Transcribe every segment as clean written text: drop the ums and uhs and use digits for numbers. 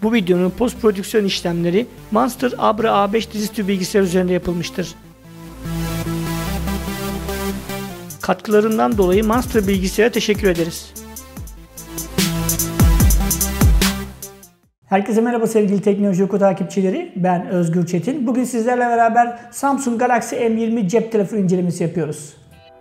Bu videonun post prodüksiyon işlemleri Monster Abra A5 dizüstü bilgisayar üzerinde yapılmıştır. Katkılarından dolayı Monster Bilgisayar'a teşekkür ederiz. Herkese merhaba sevgili Teknoloji Oku takipçileri. Ben Özgür Çetin. Bugün sizlerle beraber Samsung Galaxy M20 cep telefonu incelemesi yapıyoruz.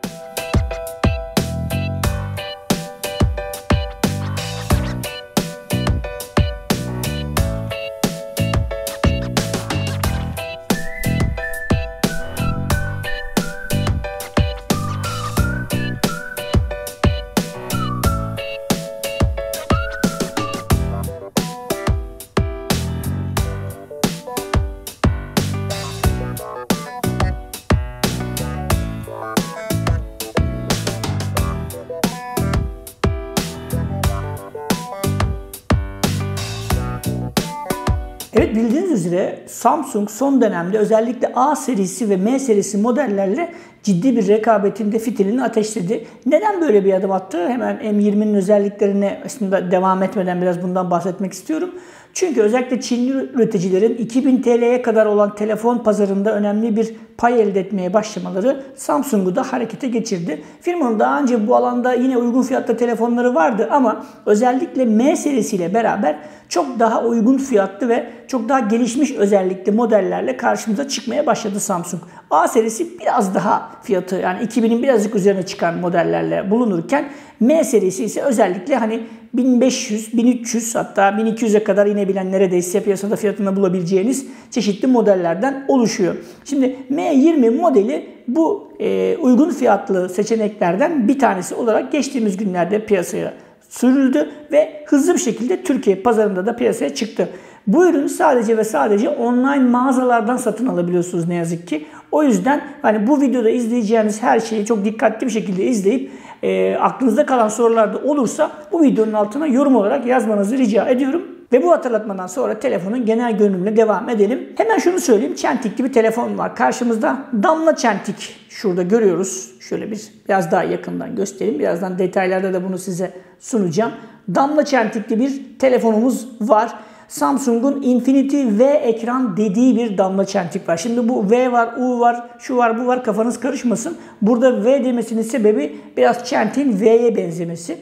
Evet, bildiğiniz üzere Samsung son dönemde özellikle A serisi ve M serisi modellerle ciddi bir rekabetin fitilini ateşledi. Neden böyle bir adım attı? Hemen M20'nin özelliklerine aslında devam etmeden biraz bundan bahsetmek istiyorum. Çünkü özellikle Çinli üreticilerin 2000 TL'ye kadar olan telefon pazarında önemli bir pay elde etmeye başlamaları Samsung'u da harekete geçirdi. Firmanın daha önce bu alanda yine uygun fiyatta telefonları vardı ama özellikle M serisiyle beraber çok daha uygun fiyatlı ve çok daha gelişmiş özellikli modellerle karşımıza çıkmaya başladı Samsung. A serisi biraz daha fiyatı, yani 2000'in birazcık üzerine çıkan modellerle bulunurken M serisi ise özellikle hani 1500, 1300 hatta 1200'e kadar inebilen neredeyse piyasada fiyatını bulabileceğiniz çeşitli modellerden oluşuyor. Şimdi M20 modeli bu uygun fiyatlı seçeneklerden bir tanesi olarak geçtiğimiz günlerde piyasaya sürüldü ve hızlı bir şekilde Türkiye pazarında da piyasaya çıktı. Bu ürünü sadece ve sadece online mağazalardan satın alabiliyorsunuz ne yazık ki. O yüzden hani bu videoda izleyeceğiniz her şeyi çok dikkatli bir şekilde izleyip aklınızda kalan sorular da olursa bu videonun altına yorum olarak yazmanızı rica ediyorum. Ve bu hatırlatmadan sonra telefonun genel görünümüne devam edelim. Hemen şunu söyleyeyim. Çentikli bir telefon var karşımızda. Damla çentik şurada görüyoruz. Şöyle biraz daha yakından göstereyim. Birazdan detaylarda da bunu size sunacağım. Damla çentikli bir telefonumuz var. Samsung'un Infinity V ekran dediği bir damla çentik var. Şimdi bu V var, U var, şu var, bu var, kafanız karışmasın. Burada V demesinin sebebi biraz çentiğin V'ye benzemesi.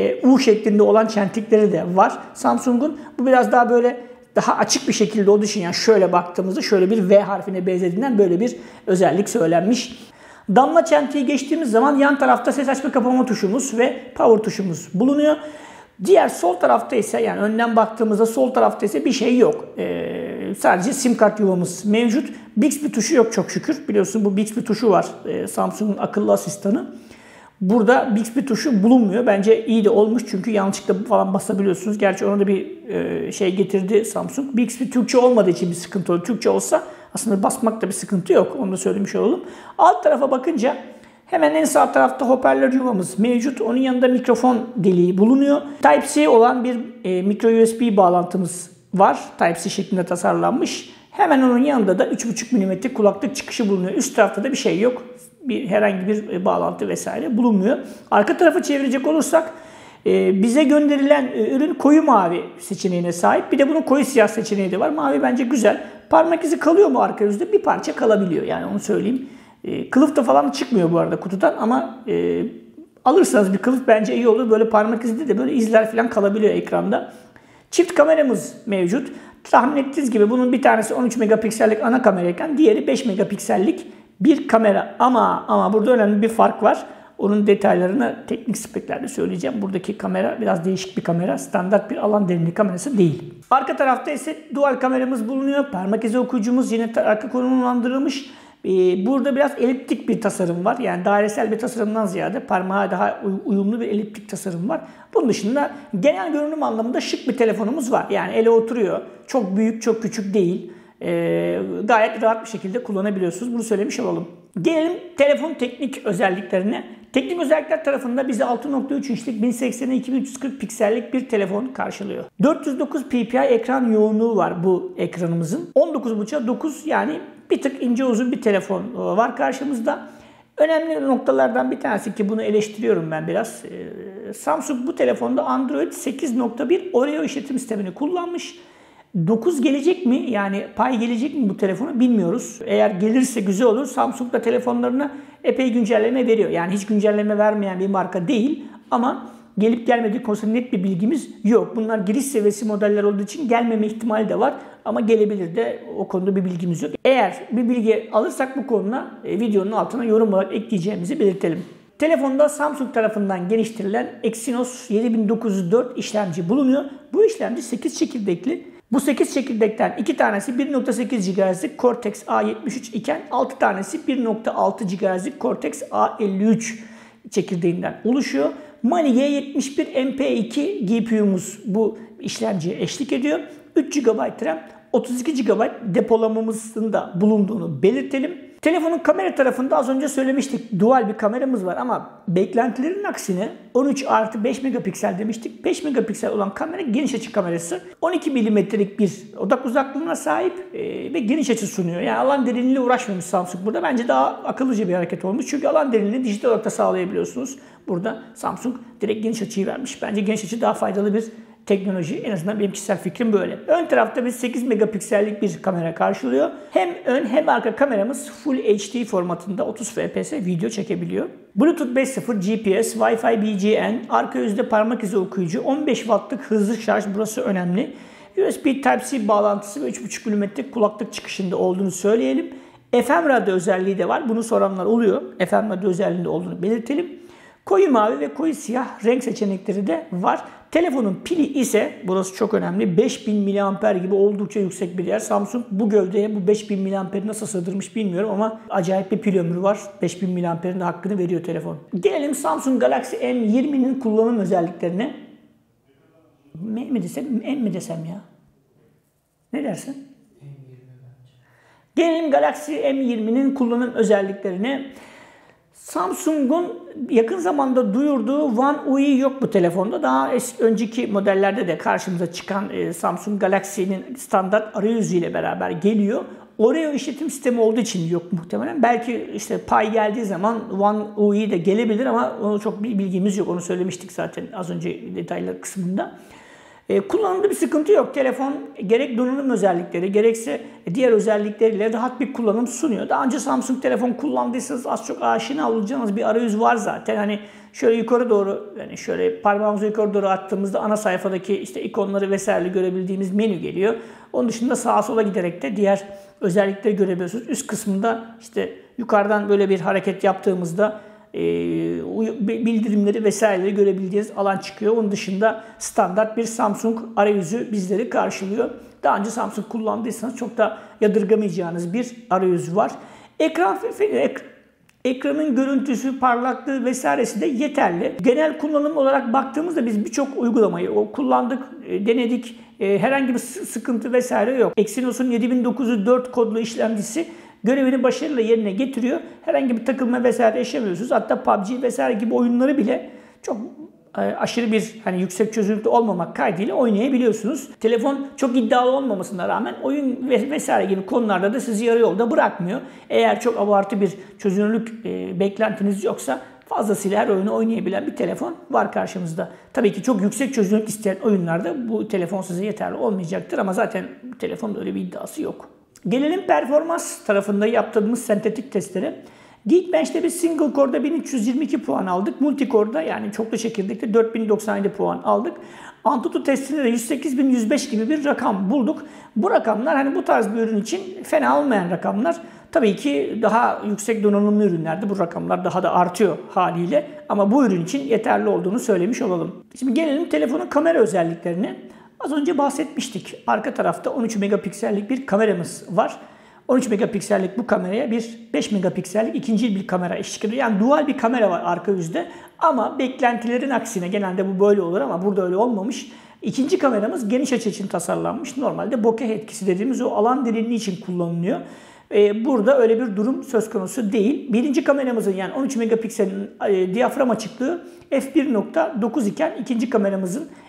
U şeklinde olan çentikleri de var Samsung'un. Bu biraz daha böyle daha açık bir şekilde olduğu için, yani şöyle baktığımızda şöyle bir V harfine benzediğinden böyle bir özellik söylenmiş. Damla çentiği geçtiğimiz zaman yan tarafta ses açma kapama tuşumuz ve power tuşumuz bulunuyor. Diğer sol tarafta ise, yani önden baktığımızda sol tarafta ise bir şey yok. Sadece sim kart yuvamız mevcut. Bixby tuşu yok çok şükür. Biliyorsun bu Bixby tuşu var. Samsung'un akıllı asistanı. Burada Bixby tuşu bulunmuyor. Bence iyi de olmuş çünkü yanlışlıkla falan basabiliyorsunuz. Gerçi ona da bir şey getirdi Samsung. Bixby Türkçe olmadığı için bir sıkıntı oldu. Türkçe olsa aslında basmakta bir sıkıntı yok. Onu da söylemiş olalım. Alt tarafa bakınca hemen en sağ tarafta hoparlör yuvamız mevcut. Onun yanında mikrofon deliği bulunuyor. Type-C olan bir micro USB bağlantımız var. Type-C şeklinde tasarlanmış. Hemen onun yanında da 3,5 mm kulaklık çıkışı bulunuyor. Üst tarafta da bir şey yok. Herhangi bir bağlantı vesaire bulunmuyor. Arka tarafı çevirecek olursak bize gönderilen ürün koyu mavi seçeneğine sahip. Bir de bunun koyu siyah seçeneği de var. Mavi bence güzel. Parmak izi kalıyor mu arka yüzde? Bir parça kalabiliyor, yani onu söyleyeyim. Kılıf da falan çıkmıyor bu arada kutudan ama alırsanız bir kılıf bence iyi olur. Böyle parmak izi de böyle izler falan kalabiliyor ekranda. Çift kameramız mevcut. Tahmin ettiğiniz gibi bunun bir tanesi 13 megapiksellik ana kamerayken diğeri 5 megapiksellik bir kamera. Ama burada önemli bir fark var. Onun detaylarını teknik speklerde söyleyeceğim. Buradaki kamera biraz değişik bir kamera. Standart bir alan derinliği kamerası değil. Arka tarafta ise dual kameramız bulunuyor. Parmak izi okuyucumuz yine arka konumlandırılmış. Burada biraz eliptik bir tasarım var. Yani dairesel bir tasarımdan ziyade parmağa daha uyumlu bir eliptik tasarım var. Bunun dışında genel görünüm anlamında şık bir telefonumuz var. Yani ele oturuyor. Çok büyük, çok küçük değil. Gayet rahat bir şekilde kullanabiliyorsunuz. Bunu söylemiş olalım. Gelelim telefon teknik özelliklerine. Teknik özellikler tarafında bizi 6.3 inçlik 1080'e 2340 piksellik bir telefon karşılıyor. 409 ppi ekran yoğunluğu var bu ekranımızın. 19.5'a 9, yani bir tık ince uzun bir telefon var karşımızda. Önemli noktalardan bir tanesi ki bunu eleştiriyorum ben biraz. Samsung bu telefonda Android 8.1 Oreo işletim sistemini kullanmış. 9 gelecek mi? Yani pay gelecek mi bu telefona bilmiyoruz. Eğer gelirse güzel olur. Samsung da telefonlarına epey güncelleme veriyor. Yani hiç güncelleme vermeyen bir marka değil ama gelip gelmediği konusunda net bir bilgimiz yok. Bunlar giriş seviyesi modeller olduğu için gelmeme ihtimali de var ama gelebilir de, o konuda bir bilgimiz yok. Eğer bir bilgi alırsak bu konuda videonun altına yorum olarak ekleyeceğimizi belirtelim. Telefonda Samsung tarafından geliştirilen Exynos 7904 işlemci bulunuyor. Bu işlemci 8 çekirdekli. Bu 8 çekirdekten 2 tanesi 1.8 GHz'lik Cortex A73 iken 6 tanesi 1.6 GHz'lik Cortex A53 çekirdeğinden oluşuyor. Mali G71 MP2 GPU'muz bu işlemciye eşlik ediyor. 3 GB RAM, 32 GB depolamamızın da bulunduğunu belirtelim. Telefonun kamera tarafında az önce söylemiştik. Dual bir kameramız var ama beklentilerin aksine 13+5 megapiksel demiştik. 5 megapiksel olan kamera geniş açı kamerası. 12 milimetrelik bir odak uzaklığına sahip ve geniş açı sunuyor. Yani alan derinliğiyle uğraşmamış Samsung burada. Bence daha akıllıca bir hareket olmuş. Çünkü alan derinliğini dijital olarak da sağlayabiliyorsunuz. Burada Samsung direkt geniş açıyı vermiş. Bence geniş açı daha faydalı bir teknoloji. En azından benim kişisel fikrim böyle. Ön tarafta bir 8 megapiksellik bir kamera karşılıyor. Hem ön hem arka kameramız Full HD formatında 30 fps video çekebiliyor. Bluetooth 5.0, GPS, Wi-Fi BGN, arka yüzde parmak izi okuyucu, 15 wattlık hızlı şarj, burası önemli. USB Type-C bağlantısı ve 3.5 mm kulaklık çıkışında olduğunu söyleyelim. FM radyo özelliği de var. Bunu soranlar oluyor. FM radyo özelliğinde olduğunu belirtelim. Koyu mavi ve koyu siyah renk seçenekleri de var. Telefonun pili ise, burası çok önemli, 5000 mAh gibi oldukça yüksek bir yer. Samsung bu gövdeye bu 5000 mAh'i nasıl sığdırmış bilmiyorum ama acayip bir pil ömrü var. 5000 mAh'in de hakkını veriyor telefon. Gelelim Samsung Galaxy M20'nin kullanım özelliklerine. M mi desem ya? Ne dersin? Gelelim Galaxy M20'nin kullanım özelliklerine. Samsung'un yakın zamanda duyurduğu One UI yok bu telefonda. Daha önceki modellerde de karşımıza çıkan Samsung Galaxy'nin standart arayüzüyle beraber geliyor. Oreo işletim sistemi olduğu için yok muhtemelen. Belki işte pay geldiği zaman One UI de gelebilir ama onu çok bir bilgimiz yok. Onu söylemiştik zaten az önce detaylar kısmında. Kullanımda bir sıkıntı yok. Telefon gerek donanım özellikleri gerekse diğer özellikleriyle rahat bir kullanım sunuyor. Daha önce Samsung telefon kullandıysanız az çok aşina olacağınız bir arayüz var zaten. Hani şöyle yukarı doğru, yani şöyle parmağımızı yukarı doğru attığımızda ana sayfadaki işte ikonları vesaire görebildiğimiz menü geliyor. Onun dışında sağa sola giderek de diğer özellikleri görebiliyorsunuz. Üst kısmında işte yukarıdan böyle bir hareket yaptığımızda bildirimleri vesaireleri görebileceğiniz alan çıkıyor. Onun dışında standart bir Samsung arayüzü bizleri karşılıyor. Daha önce Samsung kullandıysanız çok da yadırgamayacağınız bir arayüz var. Ekranın görüntüsü, parlaklığı vesairesi de yeterli. Genel kullanım olarak baktığımızda biz birçok uygulamayı kullandık, denedik. Herhangi bir sıkıntı vesaire yok. Exynos'un 7904 kodlu işlemcisi görevini başarıyla yerine getiriyor. Herhangi bir takılma vesaire yaşamıyorsunuz. Hatta PUBG vesaire gibi oyunları bile çok aşırı bir yüksek çözünürlükte olmamak kaydıyla oynayabiliyorsunuz. Telefon çok iddialı olmamasına rağmen oyun vesaire gibi konularda da sizi yarı yolda bırakmıyor. Eğer çok abartı bir çözünürlük beklentiniz yoksa fazlasıyla her oyunu oynayabilen bir telefon var karşımızda. Tabii ki çok yüksek çözünürlük isteyen oyunlarda bu telefon size yeterli olmayacaktır ama zaten bu telefonda öyle bir iddiası yok. Gelelim performans tarafında yaptığımız sentetik testlere. Geekbench'te bir single core'da 1322 puan aldık. Multicore'da yani çoklu çekirdekte 4097 puan aldık. Antutu testinde de 108.105 gibi bir rakam bulduk. Bu rakamlar bu tarz bir ürün için fena olmayan rakamlar. Tabii ki daha yüksek donanımlı ürünlerde bu rakamlar daha da artıyor haliyle. Ama bu ürün için yeterli olduğunu söylemiş olalım. Şimdi gelelim telefonun kamera özelliklerine. Az önce bahsetmiştik. Arka tarafta 13 megapiksellik bir kameramız var. 13 megapiksellik bu kameraya bir 5 megapiksellik ikinci bir kamera eşlik ediyor. Yani dual bir kamera var arka yüzde. Ama beklentilerin aksine genelde bu böyle olur ama burada öyle olmamış. İkinci kameramız geniş açı için tasarlanmış. Normalde bokeh etkisi dediğimiz o alan derinliği için kullanılıyor. Burada öyle bir durum söz konusu değil. Birinci kameramızın yani 13 megapikselin diyafram açıklığı f1.9 iken ikinci kameramızın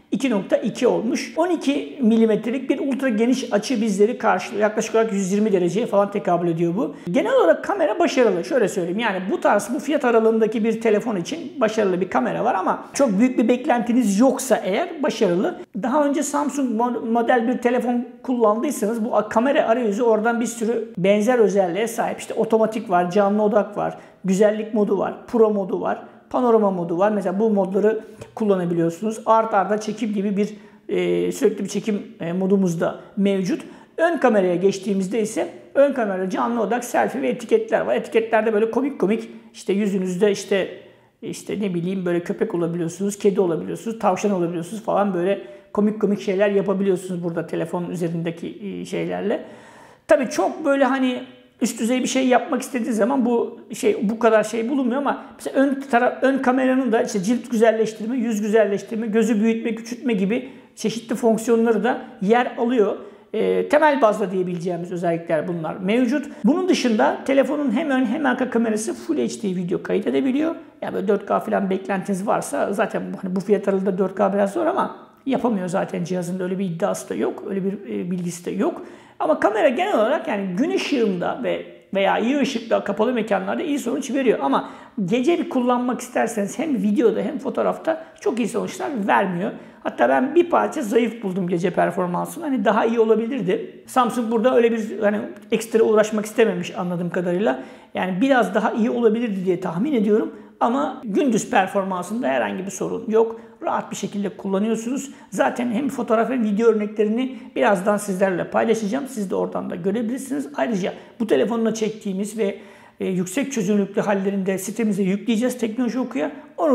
2.2 olmuş. 12 milimetrelik bir ultra geniş açı bizleri karşılıyor. Yaklaşık olarak 120 dereceye falan tekabül ediyor bu. Genel olarak kamera başarılı. Şöyle söyleyeyim, yani bu fiyat aralığındaki bir telefon için başarılı bir kamera var ama çok büyük bir beklentiniz yoksa eğer başarılı. Daha önce Samsung model bir telefon kullandıysanız bu kamera arayüzü oradan bir sürü benzer özelliğe sahip. İşte otomatik var, canlı odak var, güzellik modu var, pro modu var, panorama modu var. Mesela bu modları kullanabiliyorsunuz. Art arda çekim gibi bir sürekli bir çekim modumuz da mevcut. Ön kameraya geçtiğimizde ise ön kamera, canlı odak, selfie ve etiketler var. Etiketlerde böyle komik işte yüzünüzde işte ne bileyim böyle köpek olabiliyorsunuz, kedi olabiliyorsunuz, tavşan olabiliyorsunuz falan, böyle komik şeyler yapabiliyorsunuz burada telefonun üzerindeki şeylerle. Tabii çok böyle hani üst düzey bir şey yapmak istediği zaman bu kadar şey bulunmuyor ama mesela ön kameranın da işte cilt güzelleştirme, yüz güzelleştirme, gözü büyütme, küçültme gibi çeşitli fonksiyonları da yer alıyor. Temel bazda diyebileceğimiz özellikler bunlar mevcut. Bunun dışında telefonun hem ön hem arka kamerası Full HD video kayıt edebiliyor. Yani böyle 4K falan beklentiniz varsa zaten bu fiyat aralığında 4K biraz zor ama yapamıyor zaten cihazın, öyle bir iddiası da yok, öyle bir bilgisi de yok. Ama kamera genel olarak yani gün ışığında veya iyi ışıkta kapalı mekanlarda iyi sonuç veriyor. Ama gece bir kullanmak isterseniz hem videoda hem fotoğrafta çok iyi sonuçlar vermiyor. Hatta ben bir parça zayıf buldum gece performansını. Hani daha iyi olabilirdi. Samsung burada öyle bir hani ekstra uğraşmak istememiş anladığım kadarıyla. Yani biraz daha iyi olabilirdi diye tahmin ediyorum. Ama gündüz performansında herhangi bir sorun yok. Rahat bir şekilde kullanıyorsunuz. Zaten hem fotoğraf hem video örneklerini birazdan sizlerle paylaşacağım. Siz de oradan da görebilirsiniz. Ayrıca bu telefonla çektiğimiz ve yüksek çözünürlüklü hallerini de sitemize yükleyeceğiz Teknoloji Oku'ya.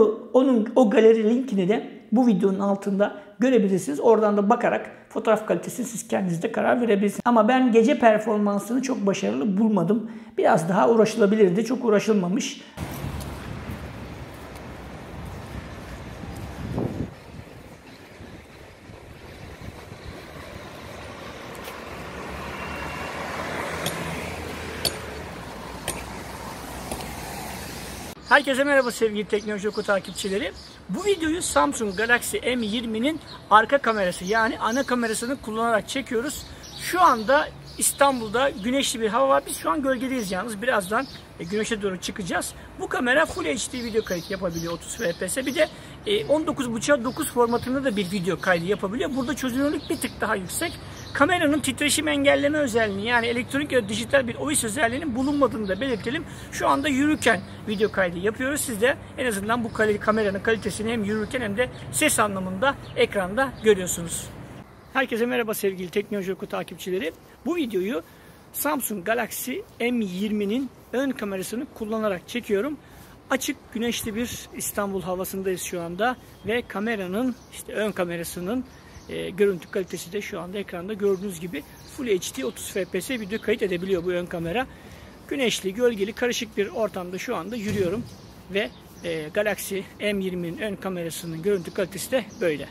O galeri linkini de bu videonun altında görebilirsiniz. Oradan da bakarak fotoğraf kalitesini siz kendiniz de karar verebilirsiniz. Ama ben gece performansını çok başarılı bulmadım. Biraz daha uğraşılabilirdi. Çok uğraşılmamış. Herkese merhaba sevgili Teknoloji Oku takipçileri. Bu videoyu Samsung Galaxy M20'nin arka kamerası yani ana kamerasını kullanarak çekiyoruz. Şu anda İstanbul'da güneşli bir hava var. Biz şu an gölgedeyiz yalnız. Birazdan güneşe doğru çıkacağız. Bu kamera Full HD video kayıt yapabiliyor 30 fps. Bir de 19.5'a 9 formatında da bir video kaydı yapabiliyor. Burada çözünürlük bir tık daha yüksek. Kameranın titreşim engelleme özelliğini yani elektronik ya da dijital bir OIS özelliğinin bulunmadığını da belirtelim. Şu anda yürürken video kaydı yapıyoruz. Siz de en azından bu kameranın kalitesini hem yürürken hem de ses anlamında ekranda görüyorsunuz. Herkese merhaba sevgili Teknoloji Oku takipçileri. Bu videoyu Samsung Galaxy M20'nin ön kamerasını kullanarak çekiyorum. Açık güneşli bir İstanbul havasındayız şu anda ve kameranın ön kamerasının görüntü kalitesi de şu anda ekranda gördüğünüz gibi Full HD 30 fps video kayıt edebiliyor bu ön kamera. Güneşli, gölgeli, karışık bir ortamda şu anda yürüyorum ve Galaxy M20'nin ön kamerasının görüntü kalitesi de böyle.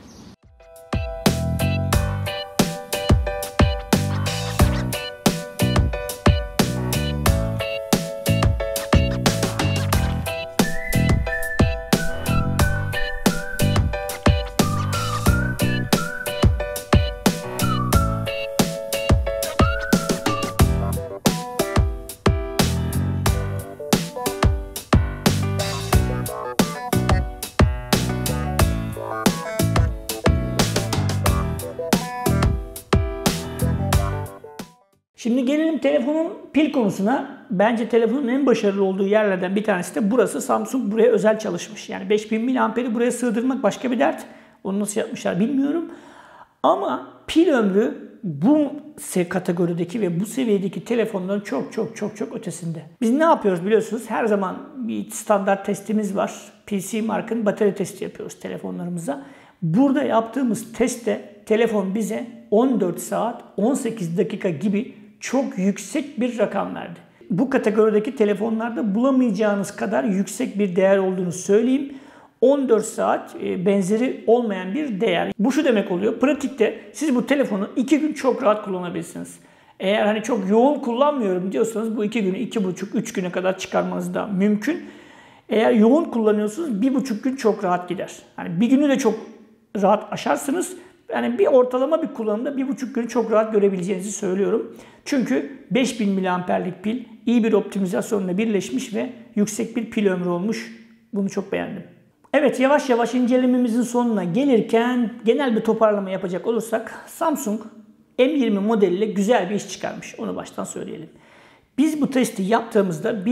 Şimdi gelelim telefonun pil konusuna. Bence telefonun en başarılı olduğu yerlerden bir tanesi de burası. Samsung buraya özel çalışmış. Yani 5000 mAh'i buraya sığdırmak başka bir dert. Onu nasıl yapmışlar bilmiyorum. Ama pil ömrü bu kategorideki ve bu seviyedeki telefonların çok ötesinde. Biz ne yapıyoruz biliyorsunuz? Her zaman bir standart testimiz var. PC Mark'ın batarya testi yapıyoruz telefonlarımıza. Burada yaptığımız testte telefon bize 14 saat 18 dakika gibi çok yüksek bir rakam verdi. Bu kategorideki telefonlarda bulamayacağınız kadar yüksek bir değer olduğunu söyleyeyim. 14 saat benzeri olmayan bir değer. Bu şu demek oluyor. Pratikte siz bu telefonu 2 gün çok rahat kullanabilirsiniz. Eğer hani çok yoğun kullanmıyorum diyorsanız bu 2 günü 2,5-3 güne kadar çıkarmanız da mümkün. Eğer yoğun kullanıyorsunuz 1,5 gün çok rahat gider. Yani bir günü de çok rahat aşarsınız. Yani bir ortalama bir kullanımda 1,5 günü çok rahat görebileceğinizi söylüyorum. Çünkü 5000 mAh'lik pil iyi bir optimizasyonla birleşmiş ve yüksek bir pil ömrü olmuş. Bunu çok beğendim. Evet, yavaş yavaş incelememizin sonuna gelirken genel bir toparlama yapacak olursak Samsung M20 modeliyle güzel bir iş çıkarmış. Onu baştan söyleyelim. Biz bu testi yaptığımızda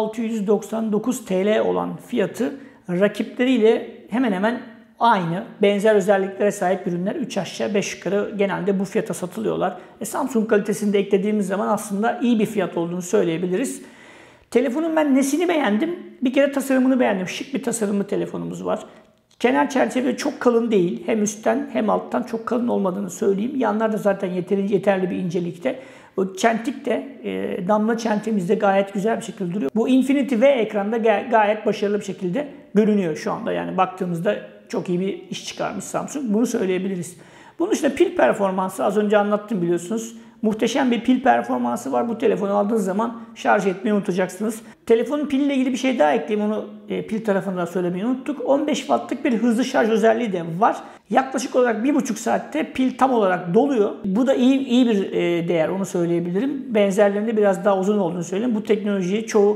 1699 TL olan fiyatı rakipleriyle hemen hemen aynı. Benzer özelliklere sahip ürünler 3 aşağı 5 yukarı genelde bu fiyata satılıyorlar. Samsung kalitesini de eklediğimiz zaman aslında iyi bir fiyat olduğunu söyleyebiliriz. Telefonun ben nesini beğendim? Bir kere tasarımını beğendim. Şık bir tasarımlı telefonumuz var. Kenar çerçeve çok kalın değil. Hem üstten hem alttan çok kalın olmadığını söyleyeyim. Yanlar da zaten yeterli bir incelikte. O çentik de damla çentimiz de gayet güzel bir şekilde duruyor. Bu Infinity V ekranda gayet başarılı bir şekilde görünüyor şu anda. Yani baktığımızda çok iyi bir iş çıkarmış Samsung. Bunu söyleyebiliriz. Bunun dışında pil performansı az önce anlattım biliyorsunuz. Muhteşem bir pil performansı var. Bu telefonu aldığınız zaman şarj etmeyi unutacaksınız. Telefonun piliyle ilgili bir şey daha ekleyeyim. Onu pil tarafından söylemeyi unuttuk. 15 wattlık bir hızlı şarj özelliği de var. Yaklaşık olarak 1,5 saatte pil tam olarak doluyor. Bu da iyi bir değer, onu söyleyebilirim. Benzerlerinde biraz daha uzun olduğunu söyleyeyim. Bu teknolojiyi çoğu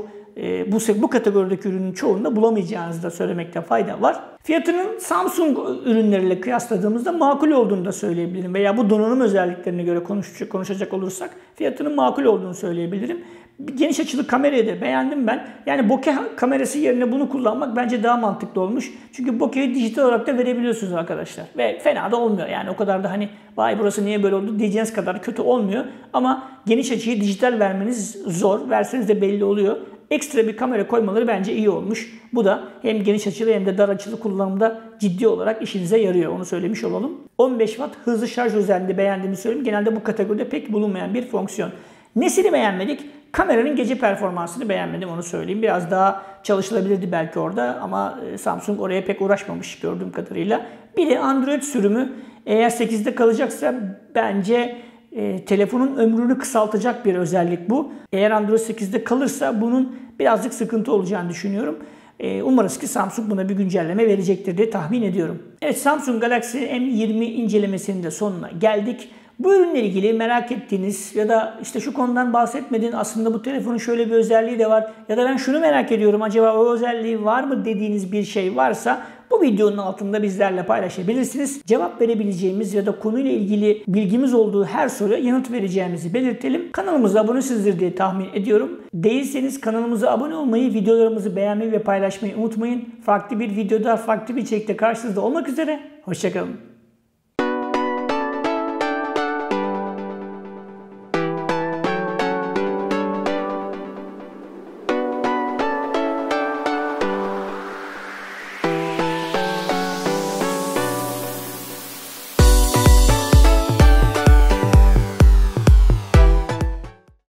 bu kategorideki ürünün çoğunda bulamayacağınızı da söylemekte fayda var. Fiyatının Samsung ürünleriyle kıyasladığımızda makul olduğunu da söyleyebilirim. Veya bu donanım özelliklerine göre konuşacak olursak fiyatının makul olduğunu söyleyebilirim. Geniş açılı kamerayı da beğendim ben. Yani bokeh kamerası yerine bunu kullanmak bence daha mantıklı olmuş. Çünkü bokeh'i dijital olarak da verebiliyorsunuz arkadaşlar. Ve fena da olmuyor. Yani o kadar da hani vay burası niye böyle oldu diyeceğiniz kadar kötü olmuyor. Ama geniş açıyı dijital vermeniz zor. Verseniz de belli oluyor. Ekstra bir kamera koymaları bence iyi olmuş. Bu da hem geniş açılı hem de dar açılı kullanımda ciddi olarak işinize yarıyor. Onu söylemiş olalım. 15 watt hızlı şarj özelliğini beğendiğimi söyleyeyim. Genelde bu kategoride pek bulunmayan bir fonksiyon. Nesini beğenmedik? Kameranın gece performansını beğenmedim, onu söyleyeyim. Biraz daha çalışılabilirdi belki orada ama Samsung oraya pek uğraşmamış gördüğüm kadarıyla. Bir de Android sürümü eğer 8'de kalacaksa bence telefonun ömrünü kısaltacak bir özellik bu. Eğer Android 8'de kalırsa bunun birazcık sıkıntı olacağını düşünüyorum. Umarız ki Samsung buna bir güncelleme verecektir diye tahmin ediyorum. Evet, Samsung Galaxy M20 incelemesinin de sonuna geldik. Bu ürünle ilgili merak ettiğiniz ya da işte şu konudan bahsetmedin, aslında bu telefonun şöyle bir özelliği de var ya da ben şunu merak ediyorum, acaba o özelliği var mı dediğiniz bir şey varsa bu videonun altında bizlerle paylaşabilirsiniz. Cevap verebileceğimiz ya da konuyla ilgili bilgimiz olduğu her soruya yanıt vereceğimizi belirtelim. Kanalımıza abonesizdir diye tahmin ediyorum. Değilseniz kanalımıza abone olmayı, videolarımızı beğenmeyi ve paylaşmayı unutmayın. Farklı bir videoda, farklı bir içerikte karşınızda olmak üzere. Hoşçakalın.